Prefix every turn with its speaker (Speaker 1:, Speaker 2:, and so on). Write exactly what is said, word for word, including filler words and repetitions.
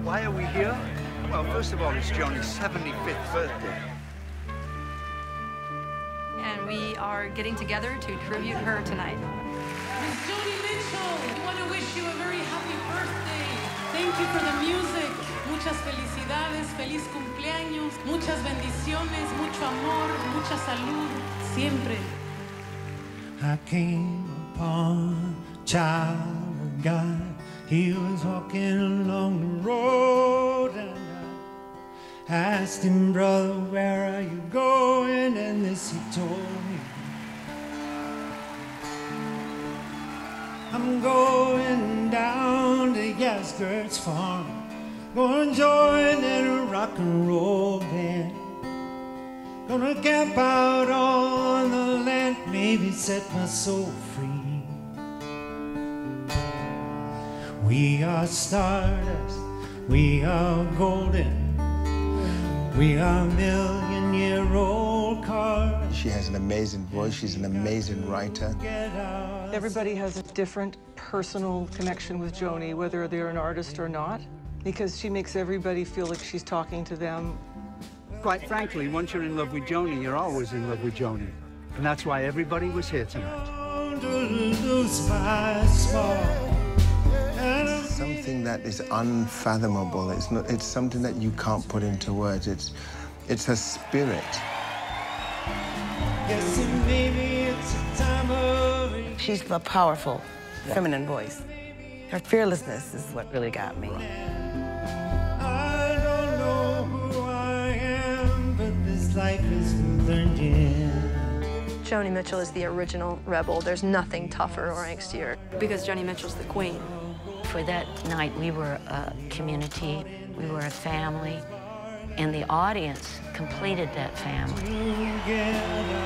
Speaker 1: Why are we here? Well, first of all, it's Joni's seventy-fifth birthday.
Speaker 2: And we are getting together to tribute her tonight.
Speaker 3: Miss Joni Mitchell, we want to wish you a very happy birthday. Thank you for the music. Muchas felicidades, feliz cumpleaños, muchas bendiciones, mucho amor, mucha salud, siempre.
Speaker 4: I came upon a child of God. He was walking along the road, and I asked him, brother, where are you going? And this he told me, I'm going down to Yasgurt's farm, gonna join in a rock and roll band, gonna camp out on the land, maybe set my soul free. We are stardust, we are golden, we are million-year-old cars.
Speaker 5: She has an amazing voice, she's an amazing writer.
Speaker 6: Everybody has a different personal connection with Joni, whether they're an artist or not, because she makes everybody feel like she's talking to them.
Speaker 1: Quite frankly, once you're in love with Joni, you're always in love with Joni. And that's why everybody was here tonight.
Speaker 5: Something that is unfathomable. It's not. It's something that you can't put into words. It's, it's her spirit.
Speaker 7: She's the powerful, feminine voice. Her fearlessness is what really got me.
Speaker 4: I don't know who I am, but this life is turned in.
Speaker 2: Joni Mitchell is the original rebel. There's nothing tougher or angstier. Because Joni Mitchell's the queen.
Speaker 8: For that night, we were a community, we were a family, and the audience completed that family.